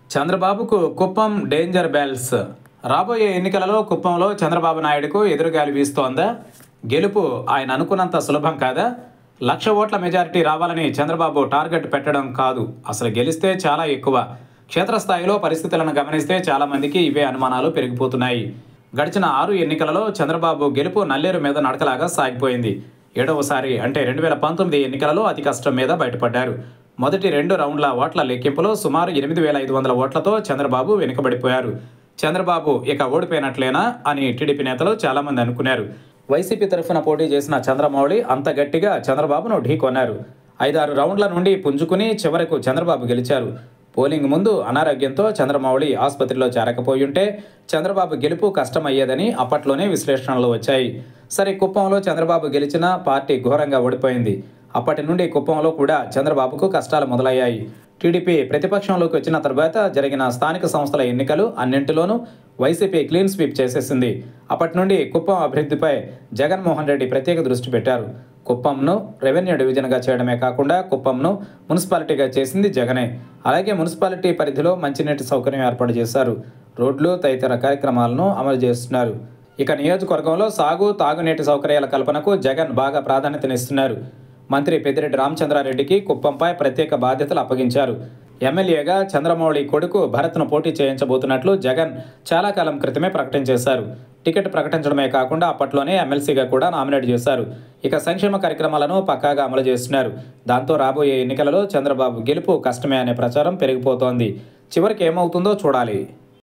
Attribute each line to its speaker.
Speaker 1: చంద్రబాబుకు Kuppam danger bells. రాబోయే ఎన్నికలలో కుప్పంలో చంద్రబాబు నాయుడుకు ఎదురుగాలి వీస్తోందా? గెలుపు ఆయన అనుకున్నంత సులభం కాదా? 1,00,000 ఓట్ల మెజారిటీ రావాలని చంద్రబాబు టార్గెట్ పెట్టడం కాదు, అసలు గెలిస్తే చాలా ఎక్కువ. క్షేత్రస్థాయిలో పరిస్థితులను గమనిస్తే చాలామందికి ఇవే అనుమానాలు పెరిగిపోతున్నాయి. గడిచిన 6 ఎన్నికలలో చంద్రబాబు గెలుపు నల్లేరు మీద నడకలాగా సాగిపోయింది. 7వసారి అంటే 2019 ఎన్నికలలో అతి కష్టం మీద బయటపడ్డారు. మొదటి 2 రౌండ్ల ఓట్ల లెక్కింపులో సుమారు 8,500 ఓట్లతో చంద్రబాబు వెనుకబడిపోయారు. చంద్రబాబు ఇక ఓడిపోయినట్లేనా అని టీడీపీ నేతలు చాలామంది అనుకున్నారు. వైసీపీ తరఫున పోటీ చేసిన చంద్రమౌళి అంత గట్టిగా చంద్రబాబును ఢీకొన్నారు. 5-6 రౌండ్ల నుండి పుంజుకుని చివరకు చంద్రబాబు గెలిచారు. పోలింగ్ ముందు అనారోగ్యంతో చంద్రమౌళి ఆసుపత్రిలో చేరకపోయుంటే చంద్రబాబు గెలుపు కష్టమయ్యేదని అప్పట్లోనే విశ్లేషణలు వచ్చాయి. సరే, కుప్పంలో చంద్రబాబు గెలిచినా పార్టీ ఘోరంగా ఓడిపోయింది. అప్పటి నుండి కుప్పంలో కూడా చంద్రబాబుకు కష్టాలు మొదలయ్యాయి. టీడీపీ ప్రతిపక్షంలోకి వచ్చిన తర్వాత జరిగిన స్థానిక సంస్థల ఎన్నికలు అన్నింటిలోనూ వైసీపీ క్లీన్ స్వీప్ చేసేసింది. అప్పటి నుండి కుప్పం అభివృద్ధిపై జగన్మోహన్ రెడ్డి ప్రత్యేక దృష్టి పెట్టారు. కుప్పంను రెవెన్యూ డివిజన్గా చేయడమే కాకుండా కుప్పంను మున్సిపాలిటీగా చేసింది జగనే. అలాగే మున్సిపాలిటీ పరిధిలో మంచినీటి సౌకర్యం ఏర్పాటు చేశారు. రోడ్లు తదితర కార్యక్రమాలను అమలు చేస్తున్నారు. ఇక నియోజకవర్గంలో సాగు, తాగునీటి సౌకర్యాల కల్పనకు జగన్ బాగా ప్రాధాన్యతనిస్తున్నారు. మంత్రి పెద్దిరెడ్డి రామచంద్రారెడ్డికి కుప్పంపై ప్రత్యేక బాధ్యతలు అప్పగించారు. ఎమ్మెల్యేగా చంద్రమౌళి కొడుకు భరత్ను పోటీ చేయించబోతున్నట్లు జగన్ చాలా కాలం క్రితమే ప్రకటించేశారు. టికెట్ ప్రకటించడమే కాకుండా అప్పట్లోనే ఎమ్మెల్సీగా కూడా నామినేట్ చేశారు. ఇక సంక్షేమ కార్యక్రమాలను పక్కాగా అమలు చేస్తున్నారు. దాంతో రాబోయే ఎన్నికలలో చంద్రబాబు గెలుపు కష్టమే అనే ప్రచారం పెరిగిపోతోంది. చివరికి ఏమవుతుందో చూడాలి.